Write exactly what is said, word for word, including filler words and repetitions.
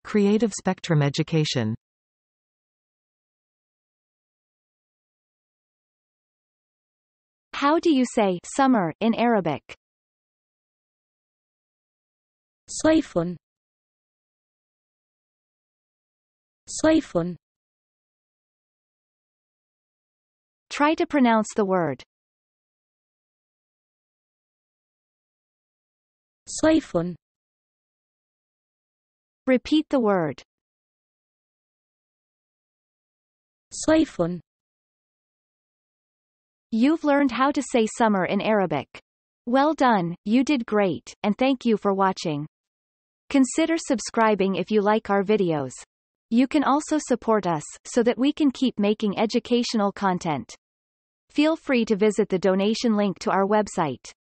Creative Spectrum Education. How do you say summer in Arabic? صيف صيف Try to pronounce the word. صيف Repeat the word. صيف. You've learned how to say summer in Arabic. Well done, you did great, and thank you for watching. Consider subscribing if you like our videos. You can also support us, so that we can keep making educational content. Feel free to visit the donation link to our website.